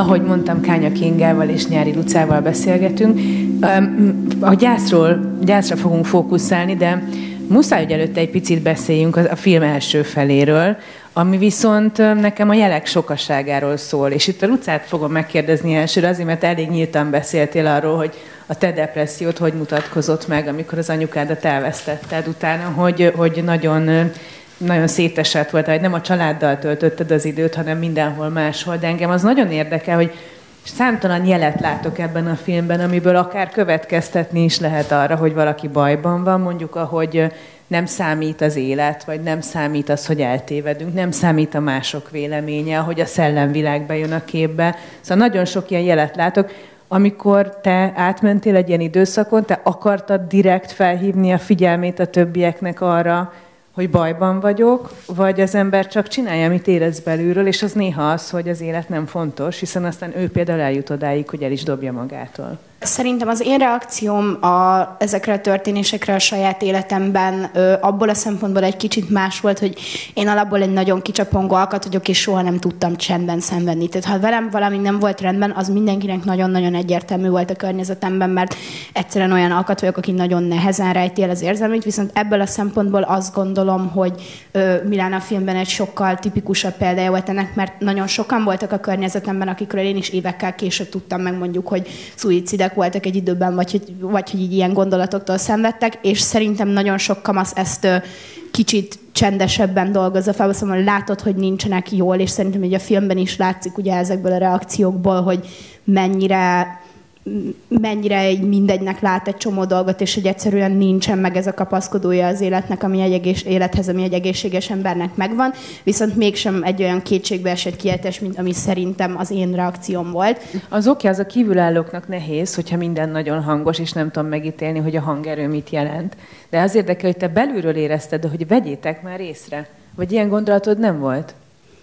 Ahogy mondtam, Kánya Kingával és Nyári Lucával beszélgetünk. A gyászra fogunk fókuszálni, de muszáj, hogy előtte egy picit beszéljünk a film első feléről, ami viszont nekem a jelek sokaságáról szól. És itt a Lucát fogom megkérdezni elsőre, azért, mert elég nyíltan beszéltél arról, hogy a te depressziót hogy mutatkozott meg, amikor az anyukádat elvesztetted utána, hogy nagyon szétesett volt, hogy nem a családdal töltötted az időt, hanem mindenhol máshol. De engem az nagyon érdekel, hogy számtalan jelet látok ebben a filmben, amiből akár következtetni is lehet arra, hogy valaki bajban van, mondjuk ahogy nem számít az élet, vagy nem számít az, hogy eltévedünk, nem számít a mások véleménye, ahogy a szellemvilág bejön a képbe. Szóval nagyon sok ilyen jelet látok. Amikor te átmentél egy ilyen időszakon, te akartad direkt felhívni a figyelmét a többieknek arra, hogy bajban vagyok, vagy az ember csak csinálja, amit érez belülről, és az néha az, hogy az élet nem fontos, hiszen aztán ő például eljut odáig, hogy el is dobja magától. Szerintem az én reakcióm ezekre a történésekre a saját életemben abból a szempontból egy kicsit más volt, hogy én alapból egy nagyon kicsapongó alkat vagyok, és soha nem tudtam csendben szenvedni. Tehát ha velem valami nem volt rendben, az mindenkinek nagyon-nagyon egyértelmű volt a környezetemben, mert egyszerűen olyan alkat vagyok, aki nagyon nehezen rejti el az érzelmét, viszont ebből a szempontból azt gondolom, hogy Milán a filmben egy sokkal tipikusabb példája volt ennek, mert nagyon sokan voltak a környezetemben, akikről én is évekkel később tudtam meg, mondjuk, hogy szuicidek voltak egy időben, vagy hogy így ilyen gondolatoktól szenvedtek, és szerintem nagyon sok kamasz ezt kicsit csendesebben dolgozza fel, szóval látod, hogy nincsenek jól, és szerintem hogy a filmben is látszik ugye ezekből a reakciókból, hogy mennyire mindegynek lát egy csomó dolgot, és hogy egyszerűen nincsen meg ez a kapaszkodója az életnek, ami élethez, ami egy egészséges embernek megvan, viszont mégsem egy olyan kétségbeesett kiejtés, mint ami szerintem az én reakcióm volt. Az oké, az a kívülállóknak nehéz, hogyha minden nagyon hangos, és nem tudom megítélni, hogy a hangerő mit jelent. De az érdekel, hogy te belülről érezted, hogy vegyétek már észre. Vagy ilyen gondolatod nem volt?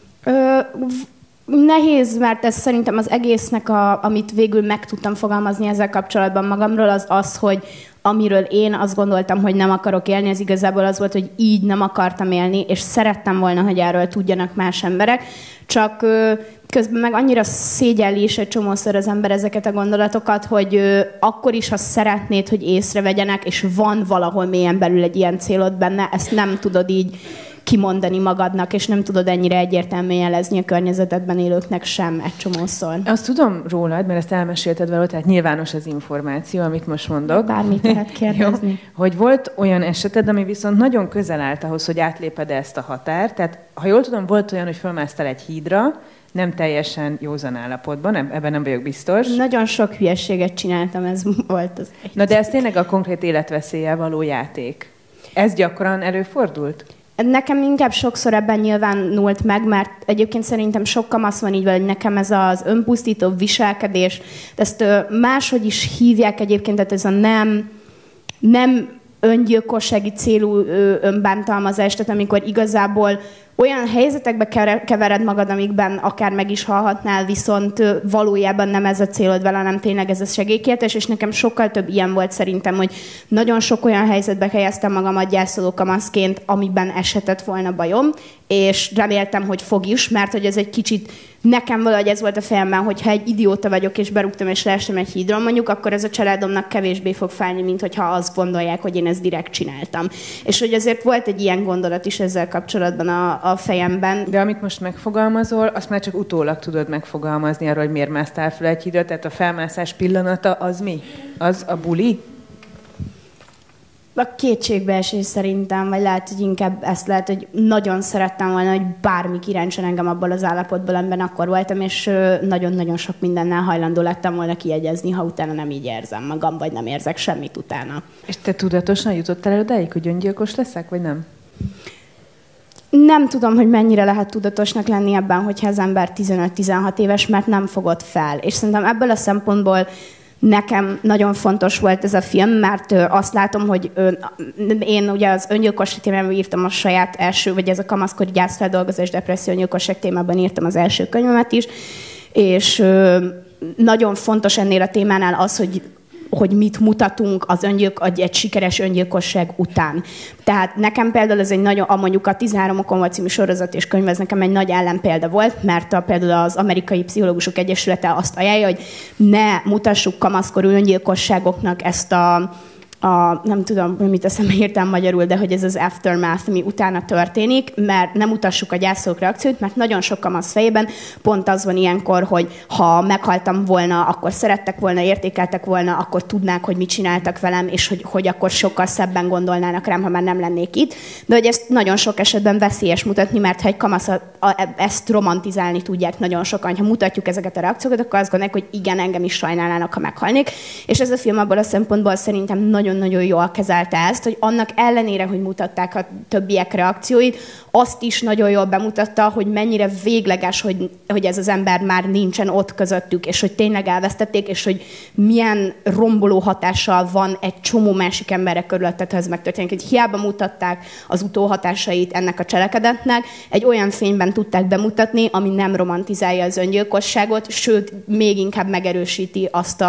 Nehéz, mert ez szerintem az egésznek, amit végül meg tudtam fogalmazni ezzel kapcsolatban magamról, az, hogy amiről én azt gondoltam, hogy nem akarok élni, ez igazából az volt, hogy így nem akartam élni, és szerettem volna, hogy erről tudjanak más emberek, csak közben meg annyira szégyelli is egy csomószor az ember ezeket a gondolatokat, hogy akkor is, ha szeretnéd, hogy észrevegyenek, és van valahol mélyen belül egy ilyen célod benne, ezt nem tudod így kimondani magadnak, és nem tudod ennyire egyértelműen jelezni a környezetedben élőknek sem egy csomószor. Azt tudom rólad, mert ezt elmesélted veled, tehát nyilvános az információ, amit most mondok. Bármit lehet kérdezni. Jó, hogy volt olyan eseted, ami viszont nagyon közel állt ahhoz, hogy átléped ezt a határt. Tehát, ha jól tudom, volt olyan, hogy fölmásztál egy hídra, nem teljesen józan állapotban, ebben nem vagyok biztos. Nagyon sok hülyeséget csináltam, ez volt az egy. Na de ez tényleg a konkrét életveszéllyel való játék. Ez gyakran előfordult? Nekem inkább sokszor ebben nyilvánult meg, mert egyébként szerintem sok kamasz van így, hogy nekem ez az önpusztító viselkedés, ezt máshogy is hívják egyébként, tehát ez a nem öngyilkossági célú önbántalmazás, tehát amikor igazából olyan helyzetekbe kevered magad, amikben akár meg is halhatnál, viszont valójában nem ez a célod vele, hanem tényleg ez a segélykértés, és nekem sokkal több ilyen volt szerintem, hogy nagyon sok olyan helyzetbe helyeztem magamat gyászoló kamaszként, amiben esetett volna bajom, és reméltem, hogy fog is, mert hogy ez egy kicsit nekem valahogy ez volt a fejemben, hogy ha egy idióta vagyok, és berúgtam, és leestem egy hídról mondjuk, akkor ez a családomnak kevésbé fog fájni, mint hogyha azt gondolják, hogy én ezt direkt csináltam. És hogy azért volt egy ilyen gondolat is ezzel kapcsolatban a fejemben. De amit most megfogalmazol, azt már csak utólag tudod megfogalmazni arról, hogy miért másztál fel egy hídra, tehát a felmászás pillanata az mi? Az a buli? A kétségbeesés szerintem, vagy lehet, hogy inkább ezt lehet, hogy nagyon szerettem volna, hogy bármi kiráncson engem abból az állapotból, amiben akkor voltam, és nagyon-nagyon sok mindennel hajlandó lettem volna kijegyezni, ha utána nem így érzem magam, vagy nem érzek semmit utána. És te tudatosan jutottál el odáig, hogy öngyilkos leszek, vagy nem? Nem tudom, hogy mennyire lehet tudatosnak lenni ebben, hogyha az ember 15-16 éves, mert nem fogod fel. És szerintem ebből a szempontból nekem nagyon fontos volt ez a film, mert azt látom, hogy én ugye az öngyilkosság témában írtam a saját első, vagy ez a kamaszkori gyászfeldolgozás, depresszió, öngyilkosság témában írtam az első könyvemet is, és nagyon fontos ennél a témánál az, hogy hogy mit mutatunk egy sikeres öngyilkosság után. Tehát nekem például ez egy nagyon, mondjuk a 13 okon volt című sorozat és könyv, ez nekem egy nagy ellenpélda volt, mert például az Amerikai Pszichológusok Egyesülete azt ajánlja, hogy ne mutassuk kamaszkorú öngyilkosságoknak ezt nem tudom, mit eszembe írtam magyarul, de hogy ez az aftermath, ami utána történik, mert nem mutassuk a gyászolók reakciót, mert nagyon sok kamasz fejében pont az van ilyenkor, hogy ha meghaltam volna, akkor szerettek volna, értékeltek volna, akkor tudnák, hogy mit csináltak velem, és hogy akkor sokkal szebben gondolnának rám, ha már nem lennék itt. De hogy ezt nagyon sok esetben veszélyes mutatni, mert ha egy kamasz ezt romantizálni tudják nagyon sokan, ha mutatjuk ezeket a reakciókat, akkor azt gondolják, hogy igen, engem is sajnálnának, ha meghalnék. És ez a film abból a szempontból szerintem nagyon-nagyon jól kezelte ezt, hogy annak ellenére, hogy mutatták a többiek reakcióit, azt is nagyon jól bemutatta, hogy mennyire végleges, hogy ez az ember már nincsen ott közöttük, és hogy tényleg elvesztették, és hogy milyen romboló hatással van egy csomó másik emberek körülötted, ha ez megtörténik. Hogy hiába mutatták az utóhatásait ennek a cselekedetnek, egy olyan fényben tudták bemutatni, ami nem romantizálja az öngyilkosságot, sőt, még inkább megerősíti azt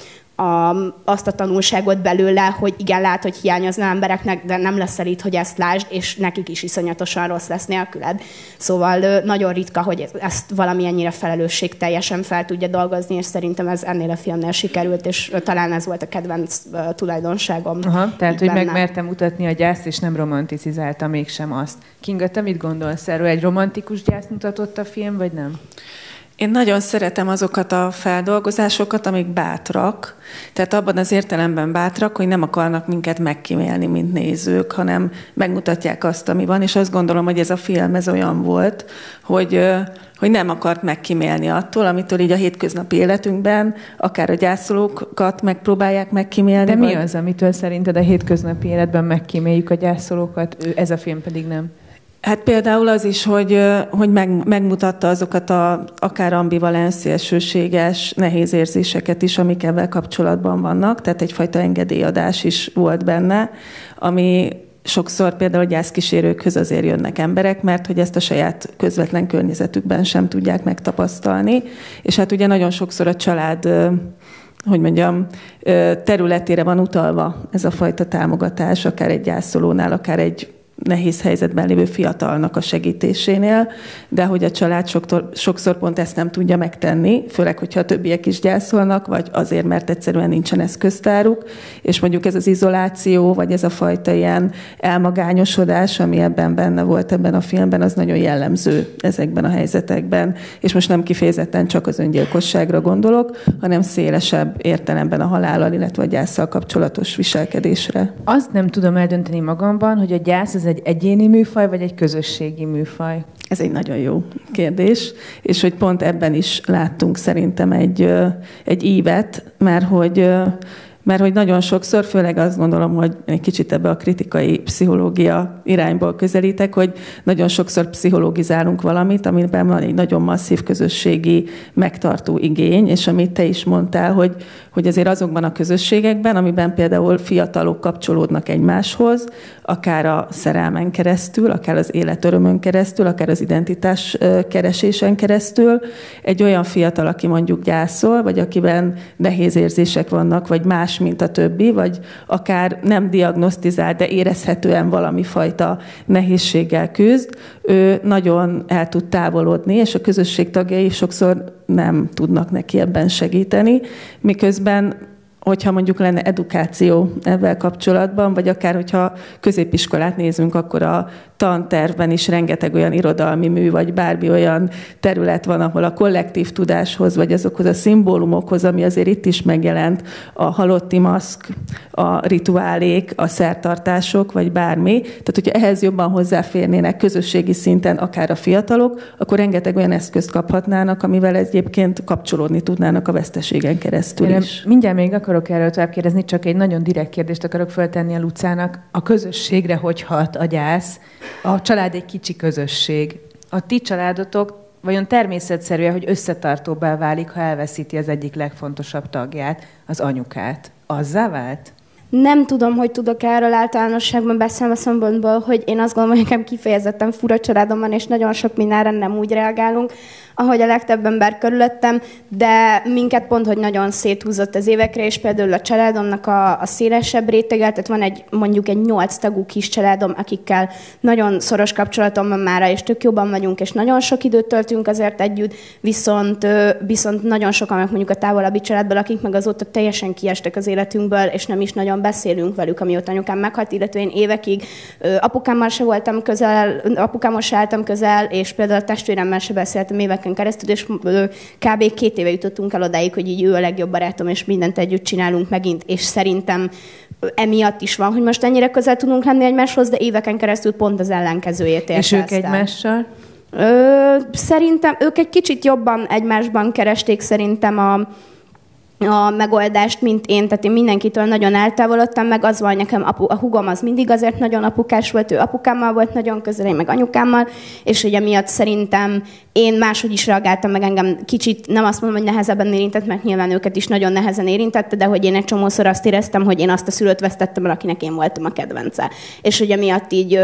a tanulságot belőle, hogy igen, lát, hogy hiányozna embereknek, de nem leszel itt, hogy ezt lásd, és nekik is iszonyatosan rossz lesz nélküled. Szóval nagyon ritka, hogy ezt valamilyennyire felelősségteljesen fel tudja dolgozni, és szerintem ez ennél a filmnél sikerült, és talán ez volt a kedvenc tulajdonságom. Aha, tehát, hogy megmertem mutatni a gyászt, és nem romanticizálta mégsem azt. Kinga, te mit gondolsz erről? Egy romantikus gyászt mutatott a film, vagy nem? Én nagyon szeretem azokat a feldolgozásokat, amik bátrak. Tehát abban az értelemben bátrak, hogy nem akarnak minket megkímélni, mint nézők, hanem megmutatják azt, ami van. És azt gondolom, hogy ez a film ez olyan volt, hogy nem akart megkímélni attól, amitől így a hétköznapi életünkben akár a gyászolókat megpróbálják megkímélni. De mi az, amitől szerinted a hétköznapi életben megkíméljük a gyászolókat, ez a film pedig nem? Hát például az is, hogy megmutatta azokat akár ambivalens, szélsőséges, nehéz érzéseket is, amik ebben kapcsolatban vannak, tehát egyfajta engedélyadás is volt benne, ami sokszor például gyászkísérőkhöz azért jönnek emberek, mert hogy ezt a saját közvetlen környezetükben sem tudják megtapasztalni, és hát ugye nagyon sokszor a család területére van utalva ez a fajta támogatás, akár egy gyászolónál, akár egy nehéz helyzetben lévő fiatalnak a segítésénél, de hogy a család sokszor pont ezt nem tudja megtenni, főleg, hogyha a többiek is gyászolnak, vagy azért, mert egyszerűen nincsen eszköztáruk, és mondjuk ez az izoláció, vagy ez a fajta ilyen elmagányosodás, ami ebben benne volt ebben a filmben, az nagyon jellemző ezekben a helyzetekben, és most nem kifejezetten csak az öngyilkosságra gondolok, hanem szélesebb értelemben a halállal, illetve a gyásszal kapcsolatos viselkedésre. Azt nem tudom eldönteni magamban, hogy a gyász az egy egyéni műfaj, vagy egy közösségi műfaj? Ez egy nagyon jó kérdés, és hogy pont ebben is láttunk szerintem egy ívet, mert hogy nagyon sokszor, főleg azt gondolom, hogy egy kicsit ebbe a kritikai pszichológia irányból közelítek, hogy nagyon sokszor pszichológizálunk valamit, amiben van egy nagyon masszív közösségi megtartó igény, és amit te is mondtál, hogy azért azokban a közösségekben, amiben például fiatalok kapcsolódnak egymáshoz, akár a szerelmen keresztül, akár az életörömön keresztül, akár az identitás keresésen keresztül, egy olyan fiatal, aki mondjuk gyászol, vagy akiben nehéz érzések vannak, vagy más, mint a többi, vagy akár nem diagnosztizál, de érezhetően valami fajta nehézséggel küzd, ő nagyon el tud távolodni, és a közösség tagjai sokszor nem tudnak neki ebben segíteni, miközben hogyha mondjuk lenne edukáció ebben kapcsolatban, vagy akár hogyha középiskolát nézünk, akkor a tantervben is rengeteg olyan irodalmi mű, vagy bármi olyan terület van, ahol a kollektív tudáshoz, vagy azokhoz a szimbólumokhoz, ami azért itt is megjelent, a halotti maszk, a rituálék, a szertartások, vagy bármi. Tehát, hogyha ehhez jobban hozzáférnének közösségi szinten akár a fiatalok, akkor rengeteg olyan eszközt kaphatnának, amivel egyébként kapcsolódni tudnának a veszteségen keresztül is. Mindjárt még akarok erről tovább kérdezni, csak egy nagyon direkt kérdést akarok föltenni a Lucának. A közösségre hogy hat a gyász? A család egy kicsi közösség. A ti családotok vajon természetszerűen, hogy összetartóbbá válik, ha elveszíti az egyik legfontosabb tagját, az anyukát? Azzá vált? Nem tudom, hogy tudok erről általánosságban beszélni a szempontból, hogy én azt gondolom, hogy nekem kifejezetten fura családom van, és nagyon sok mindenre nem úgy reagálunk. ahogy a legtöbb ember körülöttem, de minket pont, hogy nagyon széthúzott az évekre, és például a családomnak a szélesebb rétege, tehát van mondjuk egy 8 tagú kis családom, akikkel nagyon szoros kapcsolatom van mára, és tök jóban vagyunk, és nagyon sok időt töltünk azért együtt, viszont nagyon sokan mondjuk a távolabbi családból, akik meg azóta teljesen kiestek az életünkből, és nem is nagyon beszélünk velük, amióta anyukám meghalt, illetve én évekig apukámmal se voltam közel, apukámmal se álltam közel, és például a testvéremmel se beszéltem éveken keresztül, és kb. 2 éve jutottunk el odáig, hogy így ő a legjobb barátom, és mindent együtt csinálunk megint, és szerintem emiatt is van, hogy most ennyire közel tudunk lenni egymáshoz, de éveken keresztül pont az ellenkezőjét érte. És ők egymással? Szerintem ők egy kicsit jobban egymásban keresték szerintem a megoldást, mint én, tehát én mindenkitől nagyon eltávolodtam, meg az van nekem, a húgom az mindig azért nagyon apukás volt, ő apukámmal volt nagyon közel, én meg anyukámmal, és hogy emiatt szerintem én máshogy is reagáltam, meg engem kicsit, nem azt mondom, hogy nehezebben érintett, mert nyilván őket is nagyon nehezen érintette, de hogy én egy csomószor azt éreztem, hogy én azt a szülőt vesztettem el, akinek én voltam a kedvence. És hogy emiatt így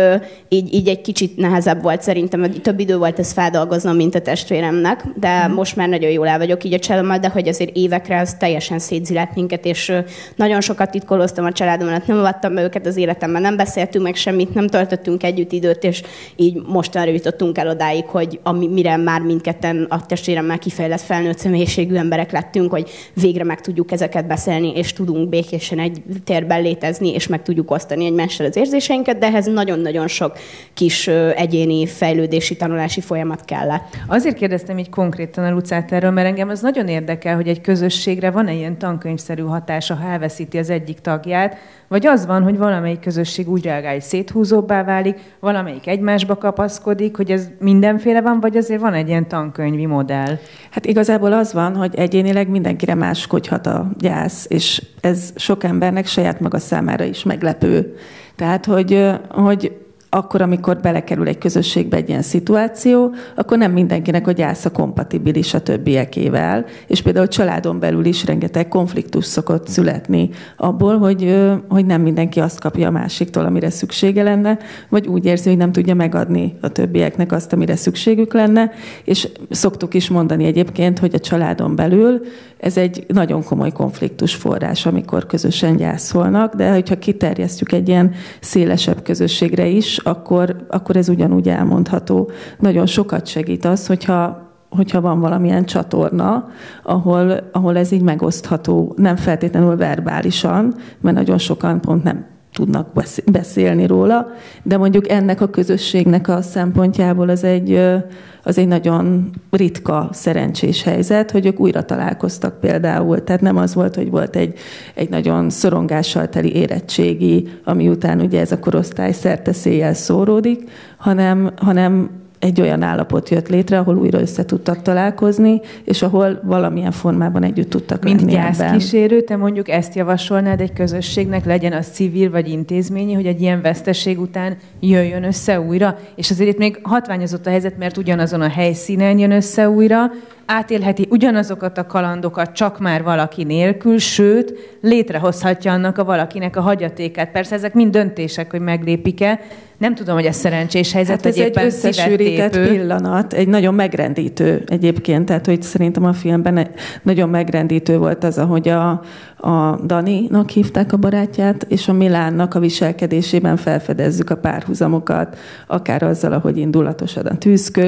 egy kicsit nehezebb volt szerintem, több idő volt ezt feldolgoznom, mint a testvéremnek, de most már nagyon jól el vagyok így a családommal, de hogy azért évekre az teljesen szétzilált minket, és nagyon sokat titkolóztam a családommal, nem avattam be őket az életemben, nem beszéltünk meg semmit, nem töltöttünk együtt időt, és így mostanra jutottunk el odáig, hogy mire már mindketten a testvéremmel kifejlett felnőtt személyiségű emberek lettünk, hogy végre meg tudjuk ezeket beszélni, és tudunk békésen egy térben létezni, és meg tudjuk osztani egymással az érzéseinket, de ehhez nagyon-nagyon sok kis egyéni fejlődési, tanulási folyamat kellett. Azért kérdeztem így konkrétan a Lucát erről, mert engem az nagyon érdekel, hogy egy közösségre van-e ilyen tankönyvszerű hatása, ha elveszíti az egyik tagját, vagy az van, hogy valamelyik közösség úgy reagál, hogy széthúzóbbá válik, valamelyik egymásba kapaszkodik, hogy ez mindenféle van, vagy azért van egy ilyen tankönyvi modell? Hát igazából az van, hogy egyénileg mindenkire máskodhat a gyász, és ez sok embernek saját maga számára is meglepő. Tehát, hogy akkor, amikor belekerül egy közösségbe egy ilyen szituáció, akkor nem mindenkinek a gyásza kompatibilis a többiekével, és például családon belül is rengeteg konfliktus szokott születni abból, hogy nem mindenki azt kapja a másiktól, amire szüksége lenne, vagy úgy érzi, hogy nem tudja megadni a többieknek azt, amire szükségük lenne, és szoktuk is mondani egyébként, hogy a családon belül ez egy nagyon komoly konfliktus forrás, amikor közösen gyászolnak, de hogyha kiterjesztjük egy ilyen szélesebb közösségre is, akkor ez ugyanúgy elmondható. Nagyon sokat segít az, hogyha van valamilyen csatorna, ahol ez így megosztható, nem feltétlenül verbálisan, mert nagyon sokan pont nem tudnak beszélni róla, de mondjuk ennek a közösségnek a szempontjából az egy nagyon ritka, szerencsés helyzet, hogy ők újra találkoztak például. Tehát nem az volt, hogy volt egy nagyon szorongással teli érettségi, ami után ugye ez a korosztály szerte széjjel szóródik, hanem egy olyan állapot jött létre, ahol újra össze tudtak találkozni, és ahol valamilyen formában együtt tudtak lenni. Mint gyászkísérő, te mondjuk ezt javasolnád egy közösségnek, legyen az civil vagy intézményi, hogy egy ilyen veszteség után jöjjön össze újra? És azért itt még hatványozott a helyzet, mert ugyanazon a helyszínen jön össze újra, átélheti ugyanazokat a kalandokat, csak már valaki nélkül, sőt, létrehozhatja annak a valakinek a hagyatékát. Persze ezek mind döntések, hogy meglépik-e. Nem tudom, hogy ez szerencsés helyzet, hát hogy éppen ez egy összesűrített pillanat, egy nagyon megrendítő egyébként, tehát hogy szerintem a filmben nagyon megrendítő volt az, ahogy a Daninak hívták a barátját, és a Milánnak a viselkedésében felfedezzük a párhuzamokat, akár azzal, ahogy indulatosan a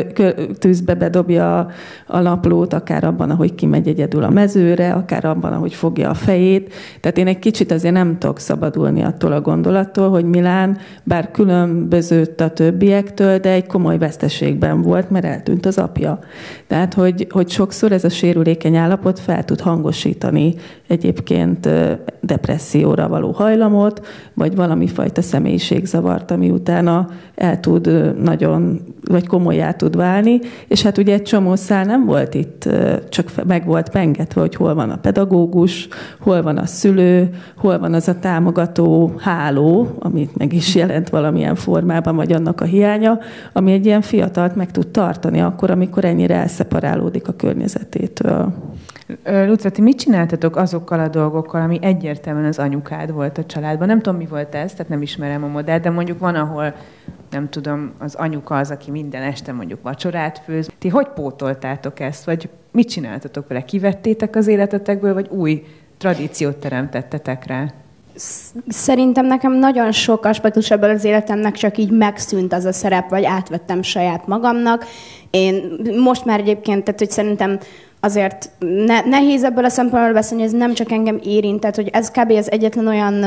tűzbe bedobja a naplót, akár abban, ahogy kimegy egyedül a mezőre, akár abban, ahogy fogja a fejét. Tehát én egy kicsit azért nem tudok szabadulni attól a gondolattól, hogy Milán, bár különbözött a többiektől, de egy komoly veszteségben volt, mert eltűnt az apja. Tehát, hogy sokszor ez a sérülékeny állapot fel tud hangosítani egyébként depresszióra való hajlamot, vagy valami fajta személyiségzavart, ami utána el tud vagy komolyá tud válni, és hát ugye egy csomó szál nem volt itt, csak meg volt pengetve, hogy hol van a pedagógus, hol van a szülő, hol van az a támogató háló, amit meg is jelent valamilyen formában, vagy annak a hiánya, ami egy ilyen fiatalt meg tud tartani akkor, amikor ennyire elszeparálódik a környezetétől. Luca, ti mit csináltatok azokkal a dolgokkal, ami egyértelműen az anyukád volt a családban? Nem tudom, mi volt ez, tehát nem ismerem a modellt, de mondjuk van, ahol nem tudom, az anyuka az, aki minden este mondjuk vacsorát főz. Ti hogy pótoltátok ezt, vagy mit csináltatok vele? Kivettétek az életetekből, vagy új tradíciót teremtettetek rá? Szerintem nekem nagyon sok aspektus ebből az életemnek csak így megszűnt az a szerep, vagy átvettem saját magamnak. Én most már egyébként, tehát hogy szerintem azért nehéz ebből a szempontból beszélni, hogy ez nem csak engem érint, tehát hogy ez kb. Az egyetlen olyan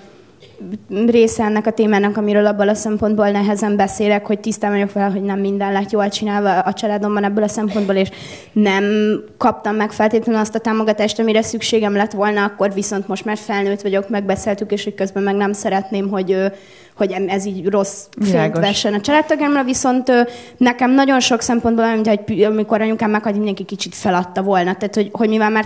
része ennek a témának, amiről abból a szempontból nehezen beszélek, hogy tisztában vagyok vele, hogy nem minden lett jól csinálva a családomban ebből a szempontból, és nem kaptam meg feltétlenül azt a támogatást, amire szükségem lett volna, akkor viszont most már felnőtt vagyok, megbeszéltük, és hogy közben meg nem szeretném, hogy ez így rossz fényt vessen a családtagjámra, viszont nekem nagyon sok szempontból, amikor anyukám meghalt, mindenki kicsit feladta volna. Tehát, hogy mivel már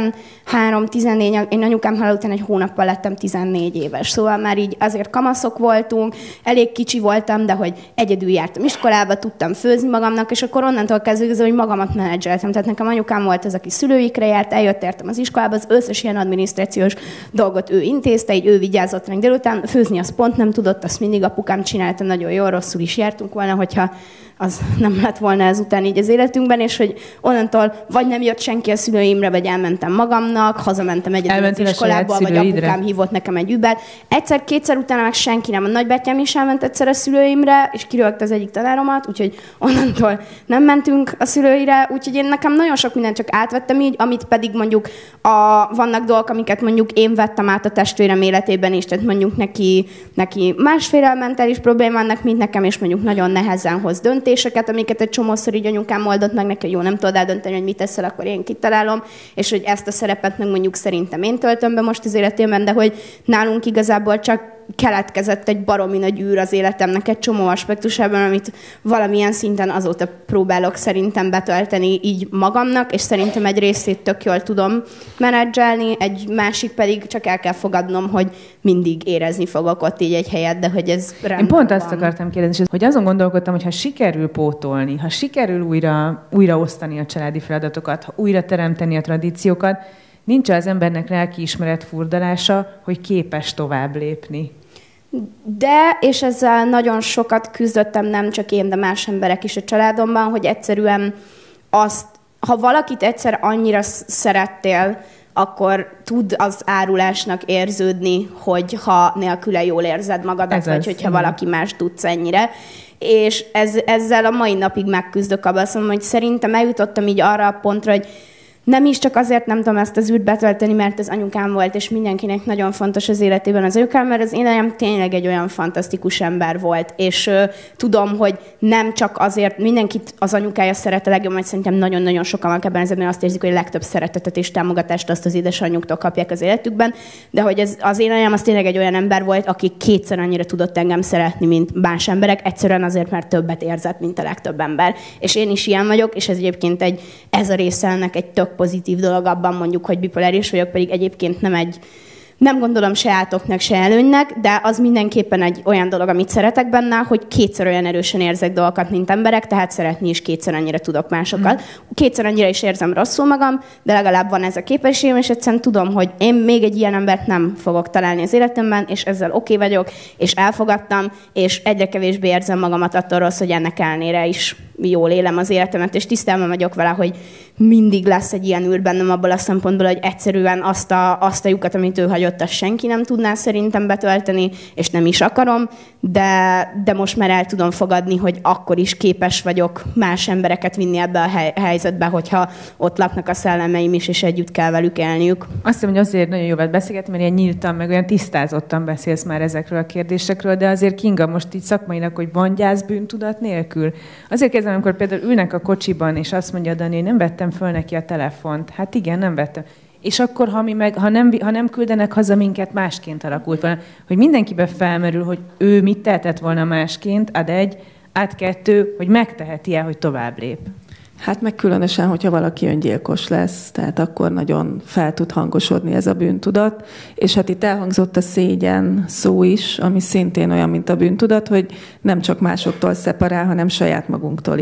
13-14, én anyukám halál után egy hónappal lettem 14 éves. Szóval már így azért kamaszok voltunk, elég kicsi voltam, de hogy egyedül jártam iskolába, tudtam főzni magamnak, és akkor onnantól kezdve, hogy magamat menedzseltem. Tehát nekem anyukám volt az, aki szülőikre járt, értem az iskolába, az összes ilyen adminisztrációs dolgot ő intézte, így ő vigyázott ránk délután, főzni azt pont nem tudott, azt mindig apukám csinálta, nagyon jól, rosszul is jártunk volna, hogyha az nem lett volna ezután így az életünkben, és hogy onnantól vagy nem jött senki a szülőimre, vagy elmentem magamnak, hazamentem egyedül az iskolába, vagy apukám hívott nekem egy Ubert. Egyszer-kétszer utána meg senki nem. A nagybátyám is elment egyszer a szülőimre, és kirögte az egyik tanáromat, úgyhogy onnantól nem mentünk a szülőire, úgyhogy én nekem nagyon sok mindent csak átvettem így, amit pedig mondjuk vannak dolgok, amiket mondjuk én vettem át a testvérem életében is, tehát mondjuk neki másféle mentális problémának, mint nekem, és mondjuk nagyon nehezen hoz döntéseket, amiket egy csomószor így anyukám oldott meg neki, jó, nem tudod eldönteni, hogy mit teszel, akkor én kitalálom, és hogy ezt a szerepet meg mondjuk szerintem én töltöm be most az életében, de hogy nálunk igazából csak keletkezett egy baromi nagy űr az életemnek egy csomó aspektusában, amit valamilyen szinten azóta próbálok szerintem betölteni így magamnak, és szerintem egy részét tök jól tudom menedzselni, egy másik pedig csak el kell fogadnom, hogy mindig érezni fogok ott így egy helyet, de hogy ez rendben Én pont azt akartam kérdezni, hogy azon gondolkodtam, hogy ha sikerül pótolni, ha sikerül újra osztani a családi feladatokat, ha újra teremteni a tradíciókat, nincs az embernek lelkiismeret furdalása, hogy képes tovább lépni. De, és ezzel nagyon sokat küzdöttem, nem csak én, de más emberek is a családomban, hogy egyszerűen ha valakit egyszer annyira szerettél, akkor tud az árulásnak érződni, hogy ha nélküle jól érzed magadat, vagy hogyha valaki más tudsz ennyire. És ezzel a mai napig megküzdök abban, azt mondom, hogy szerintem eljutottam így arra a pontra, hogy nem is csak azért nem tudom ezt az űrt betölteni, mert az anyukám volt, és mindenkinek nagyon fontos az életében az anyukám, mert az én anyám tényleg egy olyan fantasztikus ember volt, és tudom, hogy nem csak azért mindenkit az anyukája szeret a legjobban, hogy szerintem nagyon-nagyon sokan ebben az esetben azt érzik, hogy a legtöbb szeretetet és támogatást azt az édesanyjuktól kapják az életükben, de hogy az én anyám az tényleg egy olyan ember volt, aki kétszer annyira tudott engem szeretni, mint más emberek, egyszerűen azért, mert többet érzett, mint a legtöbb ember. És én is ilyen vagyok, és ez egyébként ez a része ennek egy tök pozitív dolog abban mondjuk, hogy bipoláris vagyok, pedig egyébként nem gondolom se átoknak, se előnynek, de az mindenképpen egy olyan dolog, amit szeretek benne, hogy kétszer olyan erősen érzek dolgokat, mint emberek, tehát szeretni is kétszer annyira tudok másokat. Kétszer annyira is érzem rosszul magam, de legalább van ez a képességem, és egyszerűen tudom, hogy én még egy ilyen embert nem fogok találni az életemben, és ezzel oké vagyok, és elfogadtam, és egyre kevésbé érzem magamat attól rossz, hogy ennek ellenére is jól élem az életemet, és tisztában vagyok vele, hogy mindig lesz egy ilyen űr bennem abból a szempontból, hogy egyszerűen azt a lyukat, amit ő hagyott, azt senki nem tudná szerintem betölteni, és nem is akarom, de most már el tudom fogadni, hogy akkor is képes vagyok más embereket vinni ebbe a helyzetbe, hogyha ott laknak a szellemeim is, és együtt kell velük élniük. Azt hiszem, hogy azért nagyon jó volt beszélgetni, mert ilyen nyíltan, meg olyan tisztázottan beszélsz már ezekről a kérdésekről, de azért Kinga most így szakmailag, hogy van gyász bűntudat nélkül. Azért kezdem, amikor például ülnek a kocsiban, és azt mondja Dani, hogy nem vettem föl neki a telefont. Hát igen, nem vettem. És akkor, ha nem küldenek haza minket, másként alakult volna. Hogy mindenkibe felmerül, hogy ő mit tehetett volna másként, ad 1, ad 2, hogy megteheti-e, hogy tovább lép. Hát meg különösen, hogyha valaki öngyilkos lesz, tehát akkor nagyon fel tud hangosodni ez a bűntudat. És hát itt elhangzott a szégyen szó is, ami szintén olyan, mint a bűntudat, hogy nem csak másoktól szeparál, hanem saját magunktól is.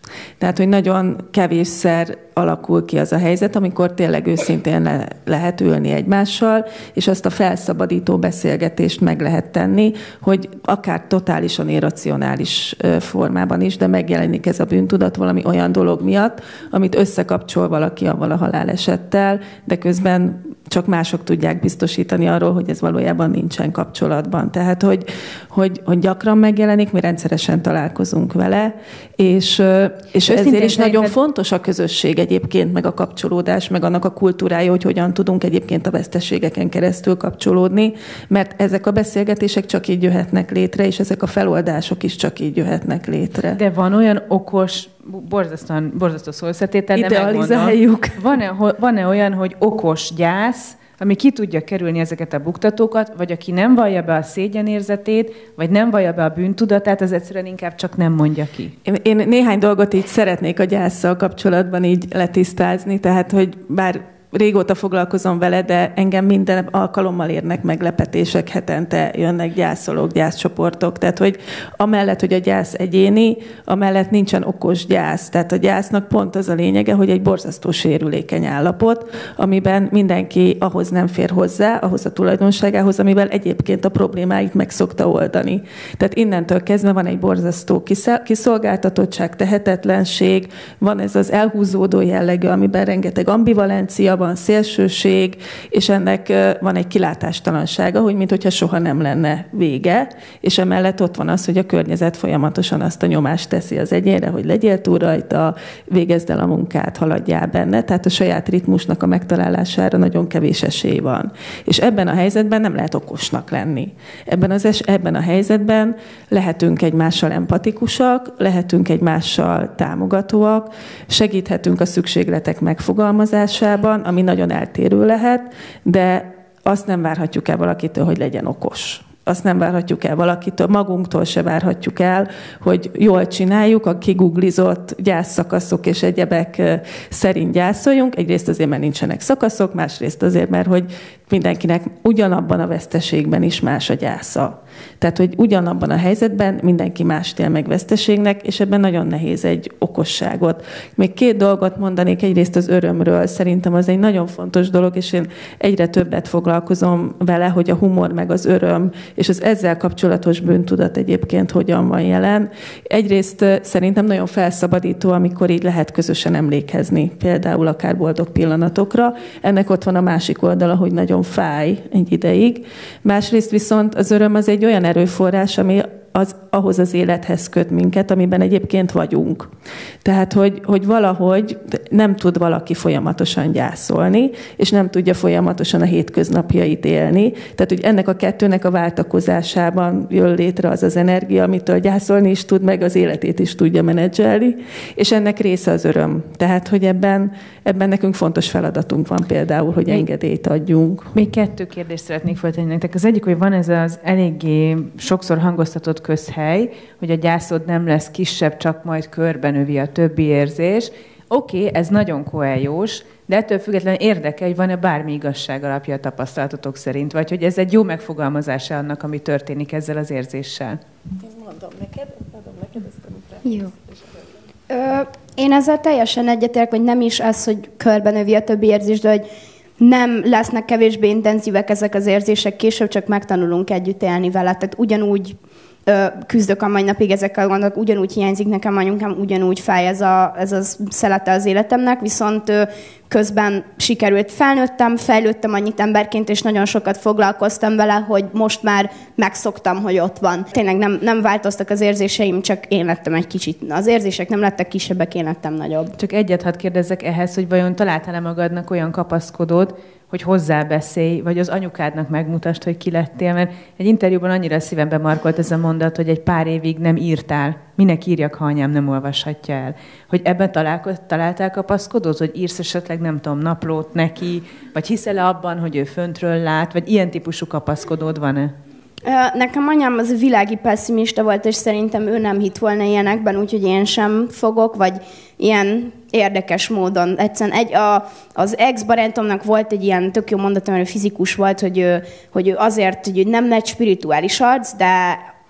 Tehát, hogy nagyon kevésszer alakul ki az a helyzet, amikor tényleg őszintén lehet ülni egymással, és azt a felszabadító beszélgetést meg lehet tenni, hogy akár totálisan irracionális formában is, de megjelenik ez a bűntudat valami olyan dolog miatt, amit összekapcsol valaki avval a halálesettel, de közben csak mások tudják biztosítani arról, hogy ez valójában nincsen kapcsolatban. Tehát, hogy gyakran megjelenik, mi rendszeresen találkozunk vele, és ezért is nagyon fontos a közösség egyébként, meg a kapcsolódás, meg annak a kultúrája, hogy hogyan tudunk egyébként a veszteségeken keresztül kapcsolódni, mert ezek a beszélgetések csak így jöhetnek létre, és ezek a feloldások is csak így jöhetnek létre. De van olyan okos, borzasztó szószetétel, idealizáljuk. Van-e olyan, hogy okos gyász, ami ki tudja kerülni ezeket a buktatókat, vagy aki nem vallja be a szégyenérzetét, vagy nem vallja be a bűntudatát, az egyszerűen inkább csak nem mondja ki? Én néhány dolgot így szeretnék a gyásszal kapcsolatban így letisztázni, tehát, hogy bár régóta foglalkozom vele, de engem minden alkalommal érnek meglepetések, hetente jönnek gyászolók, gyászcsoportok. Tehát, hogy amellett, hogy a gyász egyéni, amellett nincsen okos gyász. Tehát a gyásznak pont az a lényege, hogy egy borzasztó sérülékeny állapot, amiben mindenki ahhoz nem fér hozzá, ahhoz a tulajdonságához, amivel egyébként a problémáit meg szokta oldani. Tehát innentől kezdve van egy borzasztó kiszolgáltatottság, tehetetlenség, van ez az elhúzódó jellegű, amiben rengeteg ambivalencia van, szélsőség, és ennek van egy kilátástalansága, hogy mintha soha nem lenne vége, és emellett ott van az, hogy a környezet folyamatosan azt a nyomást teszi az egyénre, hogy legyél túl rajta, végezd el a munkát, haladjál benne, tehát a saját ritmusnak a megtalálására nagyon kevés esély van. És ebben a helyzetben nem lehet okosnak lenni. Ebben a helyzetben lehetünk egymással empatikusak, lehetünk egymással támogatóak, segíthetünk a szükségletek megfogalmazásában, ami nagyon eltérő lehet, de azt nem várhatjuk el valakitől, hogy legyen okos. Azt nem várhatjuk el valakitől, magunktól se várhatjuk el, hogy jól csináljuk, a kiguglizott gyászszakaszok és egyebek szerint gyászoljunk. Egyrészt azért, mert nincsenek szakaszok, másrészt azért, mert hogy mindenkinek ugyanabban a veszteségben is más a gyásza. Tehát, hogy ugyanabban a helyzetben mindenki mást él meg veszteségnek, és ebben nagyon nehéz egy okosságot. Még 2 dolgot mondanék, egyrészt az örömről. Szerintem az egy nagyon fontos dolog, és én egyre többet foglalkozom vele, hogy a humor meg az öröm, és az ezzel kapcsolatos bűntudat egyébként hogyan van jelen. Egyrészt szerintem nagyon felszabadító, amikor így lehet közösen emlékezni, például akár boldog pillanatokra. Ennek ott van a másik oldala, hogy nagyon fáj egy ideig. Másrészt viszont az öröm az egy olyan erőforrás, ami ahhoz az élethez köt minket, amiben egyébként vagyunk. Tehát, hogy valahogy nem tud valaki folyamatosan gyászolni, és nem tudja folyamatosan a hétköznapjait élni. Tehát, hogy ennek a kettőnek a váltakozásában jön létre az az energia, amitől gyászolni is tud, meg az életét is tudja menedzselni, és ennek része az öröm. Tehát, hogy ebben nekünk fontos feladatunk van például, hogy engedélyt adjunk. Még 2 kérdést szeretnék föltenni nektek. Az egyik, hogy van ez az eléggé sokszor hangoztatott közhely, hogy a gyászod nem lesz kisebb, csak majd körbenövi a többi érzés. Oké, ez nagyon koeljós, de ettől függetlenül érdekel, hogy van-e bármi igazság alapja a tapasztalatotok szerint, vagy hogy ez egy jó megfogalmazása annak, ami történik ezzel az érzéssel. Mondom neked, adom neked ezt a Jó. Én ezzel teljesen egyetértek, hogy nem is az, hogy körbenövi a többi érzés, de hogy nem lesznek kevésbé intenzívek ezek az érzések később, csak megtanulunk együtt élni vele. Tehát ugyanúgy küzdök a mai napig ezekkel a gondok, ugyanúgy hiányzik nekem anyukám, ugyanúgy fáj ez a szelete az életemnek, viszont közben sikerült, fejlődtem annyit emberként, és nagyon sokat foglalkoztam vele, hogy most már megszoktam, hogy ott van. Tényleg nem változtak az érzéseim, csak én lettem egy kicsit. Az érzések nem lettek kisebbek, én lettem nagyobb. Csak egyet hadd kérdezzek ehhez, hogy vajon találtál-e magadnak olyan kapaszkodót, hogy hozzábeszélj, vagy az anyukádnak megmutasd, hogy ki lettél, mert egy interjúban annyira szívembe markolt ez a mondat, hogy egy pár évig nem írtál. Minek írjak, ha anyám nem olvashatja el? Hogy ebben találtál kapaszkodót, hogy írsz esetleg, nem tudom, naplót neki, vagy hiszel-e abban, hogy ő föntről lát, vagy ilyen típusú kapaszkodód van-e? Nekem anyám az világi pessimista volt, és szerintem ő nem hitt volna ilyenekben, úgyhogy én sem fogok, vagy ilyen érdekes módon. Egyszerűen az ex-barátomnak volt egy ilyen tök jó mondata, mert ő fizikus volt, hogy ő azért, hogy nem egy spirituális arc, de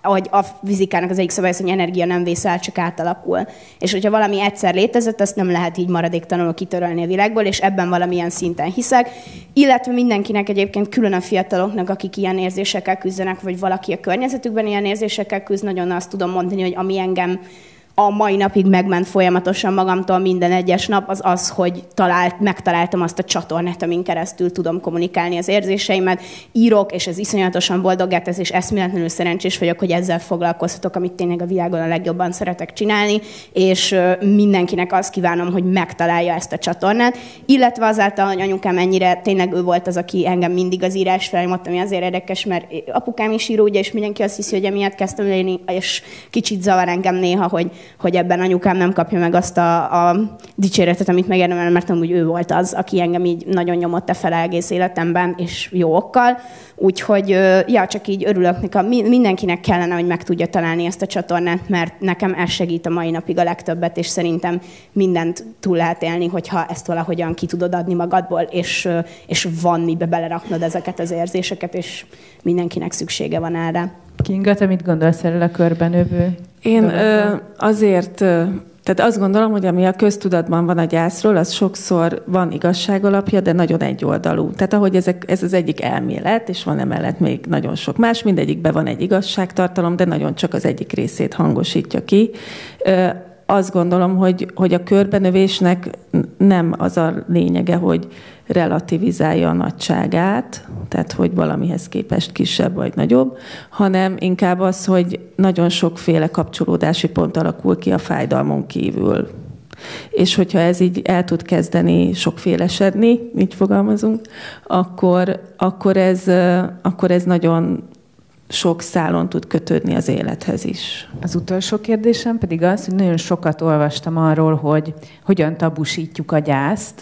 ahogy a fizikának az egyik szabály, hogy energia nem vész el, csak átalakul. És hogyha valami egyszer létezett, azt nem lehet így maradéktalanul kitörölni a világból, és ebben valamilyen szinten hiszek. Illetve mindenkinek egyébként, külön a fiataloknak, akik ilyen érzésekkel küzdenek, vagy valaki a környezetükben ilyen érzésekkel küzd, nagyon azt tudom mondani, hogy ami engem a mai napig megment folyamatosan magamtól minden egyes nap, az az, hogy megtaláltam azt a csatornát, amin keresztül tudom kommunikálni az érzéseimet. Írok, és ez iszonyatosan boldoggá tesz, és eszméletlenül szerencsés vagyok, hogy ezzel foglalkozhatok, amit tényleg a világon a legjobban szeretek csinálni, és mindenkinek azt kívánom, hogy megtalálja ezt a csatornát. Illetve azáltal, hogy anyukám ennyire, tényleg ő volt az, aki engem mindig az írás felé mondta, ami azért érdekes, mert apukám is író, ugye, és mindenki azt hiszi, hogy emiatt kezdtem élni, és kicsit zavar engem néha, hogy ebben anyukám nem kapja meg azt a dicséretet, amit megérdemel, mert amúgy ő volt az, aki engem így nagyon nyomott fel egész életemben, és jó okkal. Úgyhogy, csak így örülök, mindenkinek kellene, hogy meg tudja találni ezt a csatornát, mert nekem ez segít a mai napig a legtöbbet, és szerintem mindent túl lehet élni, hogyha ezt valahogyan ki tudod adni magadból, és van mibe beleraknod ezeket az érzéseket, és mindenkinek szüksége van erre. Kinga, te mit gondolsz erről a körbenövő? Én tehát azt gondolom, hogy ami a köztudatban van a gyászról, az sokszor van igazság alapja, de nagyon egyoldalú. Tehát ahogy ez az egyik elmélet, és van emellett még nagyon sok más, mindegyikben van egy igazságtartalom, de nagyon csak az egyik részét hangosítja ki. Azt gondolom, hogy a körbenövésnek nem az a lényege, hogy relativizálja a nagyságát, tehát hogy valamihez képest kisebb vagy nagyobb, hanem inkább az, hogy nagyon sokféle kapcsolódási pont alakul ki a fájdalmon kívül. És hogyha ez így el tud kezdeni sokfélesedni, így fogalmazunk, akkor ez nagyon sok szálon tud kötődni az élethez is. Az utolsó kérdésem pedig az, hogy nagyon sokat olvastam arról, hogy hogyan tabusítjuk a gyászt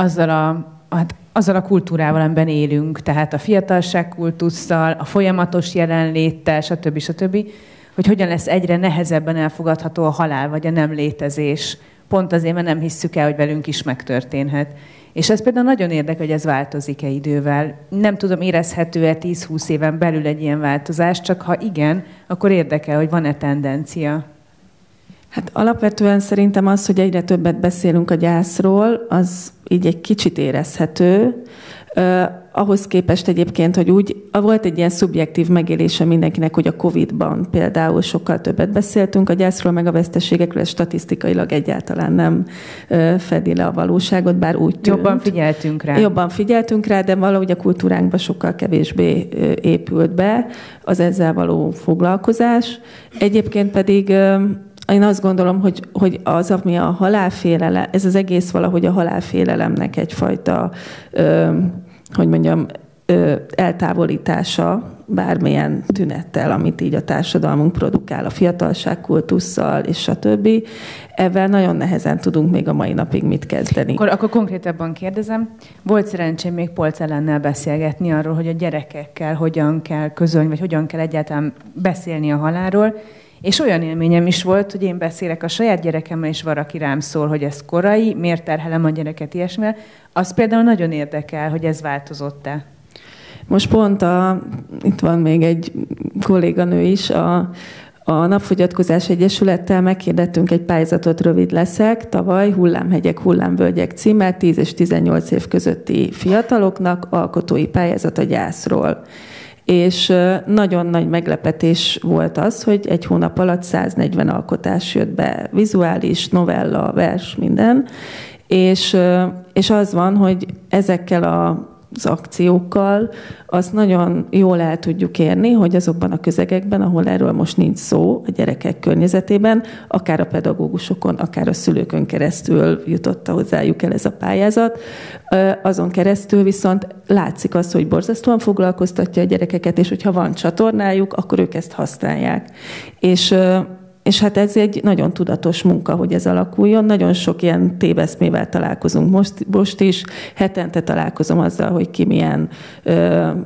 azzal a kultúrával, amiben élünk, tehát a fiatalságkultusszal, a folyamatos jelenléttel, stb. Hogy hogyan lesz egyre nehezebben elfogadható a halál, vagy a nem létezés. Pont azért, mert nem hisszük el, hogy velünk is megtörténhet. És ez például nagyon érdekel, hogy ez változik-e idővel. Nem tudom, érezhető-e 10-20 éven belül egy ilyen változás, csak ha igen, akkor érdekel, hogy van-e tendencia. Hát alapvetően szerintem az, hogy egyre többet beszélünk a gyászról, az így egy kicsit érezhető. Ahhoz képest egyébként, hogy volt egy ilyen szubjektív megélése mindenkinek, hogy a Covid-ban például sokkal többet beszéltünk a gyászról, meg a veszteségekről, ez statisztikailag egyáltalán nem fedi le a valóságot, bár úgy tűnt. Jobban figyeltünk rá, de valahogy a kultúránkban sokkal kevésbé épült be az ezzel való foglalkozás. Egyébként pedig én azt gondolom, hogy az, ami a halálfélelem, ez az egész valahogy a halálfélelemnek egyfajta, eltávolítása bármilyen tünettel, amit így a társadalmunk produkál, a fiatalságkultusszal és stb. Ebben nagyon nehezen tudunk még a mai napig mit kezdeni. Akkor konkrétabban kérdezem, volt szerencsém még Polc Ellennel beszélgetni arról, hogy a gyerekekkel hogyan kell közölni, vagy hogyan kell egyáltalán beszélni a halálról, és olyan élményem is volt, hogy én beszélek a saját gyerekemmel, és valaki rám szól, hogy ez korai, miért terhelem a gyereket ilyesmivel. Az például nagyon érdekel, hogy ez változott-e. Most pont itt van még egy kolléganő is, a Napfogyatkozás Egyesülettel meghirdettünk egy pályázatot, rövid leszek, tavaly Hullámhegyek, hullámvölgyek címmel 10 és 18 év közötti fiataloknak alkotói pályázat a gyászról. És nagyon nagy meglepetés volt az, hogy egy hónap alatt 140 alkotás jött be, vizuális, novella, vers, minden, és az van, hogy ezekkel az akciókkal azt nagyon jól el tudjuk érni, hogy azokban a közegekben, ahol erről most nincs szó, a gyerekek környezetében, akár a pedagógusokon, akár a szülőkön keresztül jutott hozzájuk el ez a pályázat, azon keresztül viszont látszik az, hogy borzasztóan foglalkoztatja a gyerekeket, és hogyha van csatornájuk, akkor ők ezt használják. És hát ez egy nagyon tudatos munka, hogy ez alakuljon. Nagyon sok ilyen téveszmével találkozunk most is. Hetente találkozom azzal, hogy ki milyen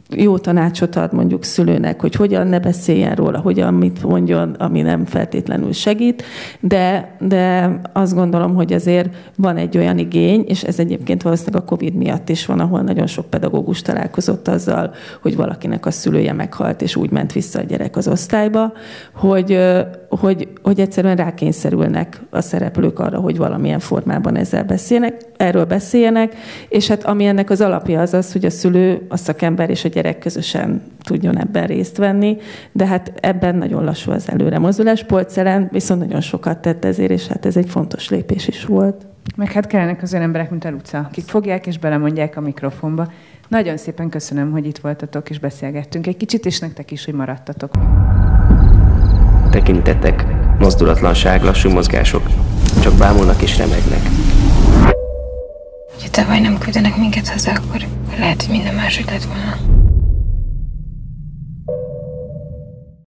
jó tanácsot ad mondjuk szülőnek, hogy hogyan ne beszéljen róla, hogyan mit mondjon, ami nem feltétlenül segít, de azt gondolom, hogy azért van egy olyan igény, és ez egyébként valószínűleg a Covid miatt is van, ahol nagyon sok pedagógus találkozott azzal, hogy valakinek a szülője meghalt, és úgy ment vissza a gyerek az osztályba, hogy egyszerűen rákényszerülnek a szereplők arra, hogy valamilyen formában erről beszéljenek, és hát ami ennek az alapja az, hogy a szülő, a szakember és a gyerek közösen tudjon ebben részt venni, de hát ebben nagyon lassú az előremozdulás. Polcelen viszont nagyon sokat tett ezért, és hát ez egy fontos lépés is volt. Meg hát kellenek az olyan emberek, mint a Luca, akik fogják és belemondják a mikrofonba. Nagyon szépen köszönöm, hogy itt voltatok és beszélgettünk egy kicsit, és nektek is, hogy maradtatok. Tekintetek, mozdulatlanság, lassú mozgások, csak bámulnak és remegnek. Ha tavaly nem küldenek minket haza, akkor lehet, hogy minden máshogy lett volna.